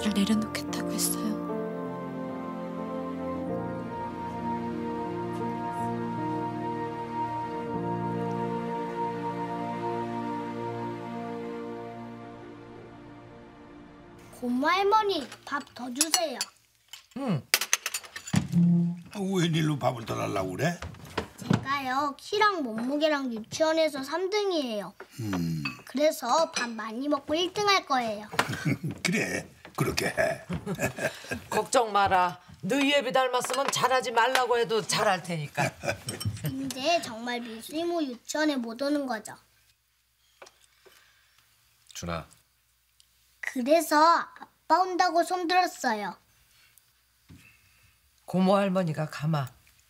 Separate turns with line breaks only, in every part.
집을 내려놓겠다고 했어요.
고모 할머니, 밥 더 주세요.
응.
웬일로 밥을 더 달라고 그래?
제가요, 키랑 몸무게랑 유치원에서 3등이에요. 그래서 밥 많이 먹고 1등 할 거예요.
그래, 그렇게 해.
걱정 마라. 너희 애비 닮았으면 잘하지 말라고 해도 잘할 테니까.
이제 정말 미수 이모 유치원에 못 오는 거죠.
준아.
그래서 아빠 온다고 손들었어요.
고모 할머니가 가마.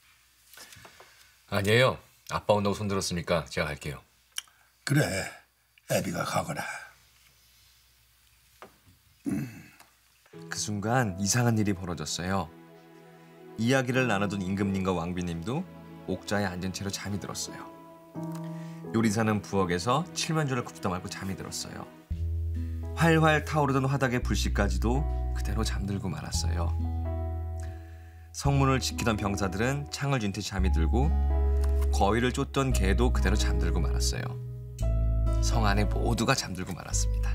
아니에요. 아빠 온다고 손들었으니까 제가 갈게요.
그래, 애비가 가거라.
그 순간 이상한 일이 벌어졌어요. 이야기를 나누던 임금님과 왕비님도 옥자에 앉은 채로 잠이 들었어요. 요리사는 부엌에서 칠면조를 굽다 말고 잠이 들었어요. 활활 타오르던 화덕의 불씨까지도 그대로 잠들고 말았어요. 성문을 지키던 병사들은 창을 쥔 듯 잠이 들고 거위를 쫓던 개도 그대로 잠들고 말았어요. 성 안에 모두가 잠들고 말았습니다.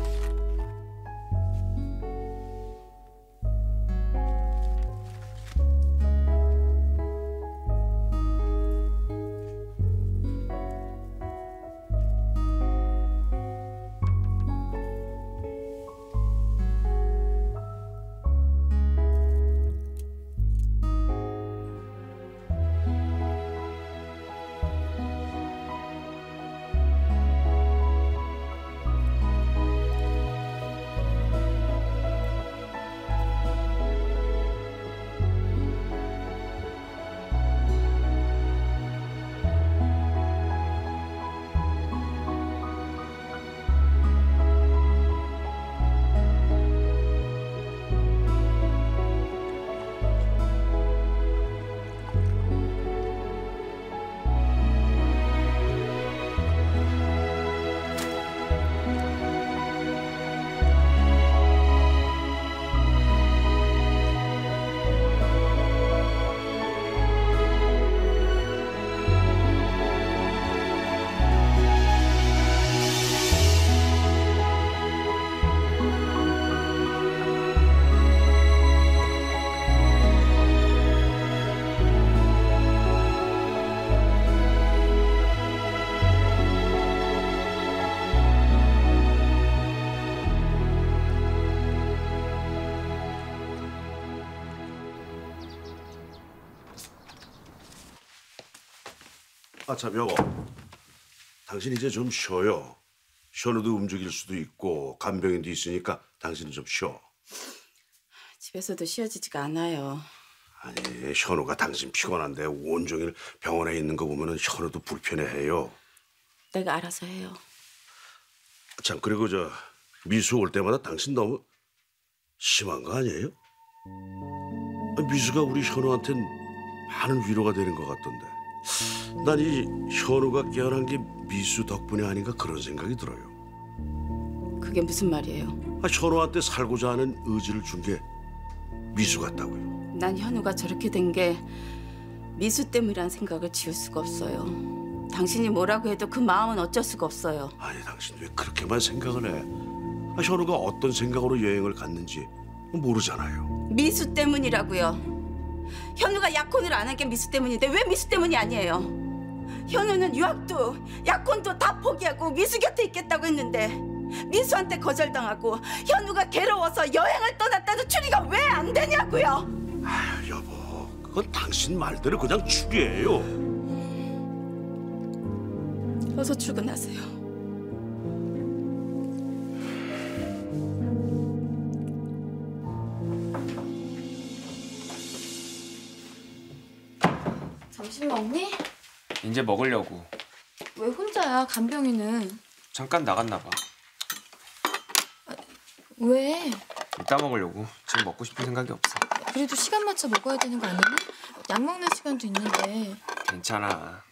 아, 참, 여보. 당신 이제 좀 쉬어요. 현우도 움직일 수도 있고 간병인도 있으니까 당신은 좀 쉬어.
집에서도 쉬어지지가 않아요.
아니, 현우가 당신 피곤한데 온종일 병원에 있는 거 보면은 현우도 불편해해요.
내가 알아서 해요.
참, 그리고 미수 올 때마다 당신 너무 심한 거 아니에요? 미수가 우리 현우한텐 많은 위로가 되는 것 같던데. 난 이 현우가 깨어난 게 미수 덕분이 아닌가 그런 생각이 들어요.
그게 무슨 말이에요?
현우한테 살고자 하는 의지를 준 게 미수 같다고요.
난 현우가 저렇게 된 게 미수 때문이란 생각을 지울 수가 없어요. 당신이 뭐라고 해도 그 마음은 어쩔 수가 없어요.
아니, 당신 왜 그렇게만 생각을 해? 현우가 어떤 생각으로 여행을 갔는지 모르잖아요.
미수 때문이라고요. 현우가 약혼을 안 한 게 미수 때문인데 왜 미수 때문이 아니에요? 현우는 유학도 약혼도 다 포기하고 미수 곁에 있겠다고 했는데 미수한테 거절당하고 현우가 괴로워서 여행을 떠났다는 추리가 왜 안 되냐고요?
아유, 여보, 그건 당신 말대로 그냥 추리예요.
어서 출근하세요.
점심 먹니?
이제 먹으려고.
왜 혼자야? 간병이는.
잠깐 나갔나 봐.
왜?
이따 먹으려고. 지금 먹고 싶은 생각이 없어.
그래도 시간 맞춰 먹어야 되는 거 아니니? 약 먹는 시간도 있는데.
괜찮아.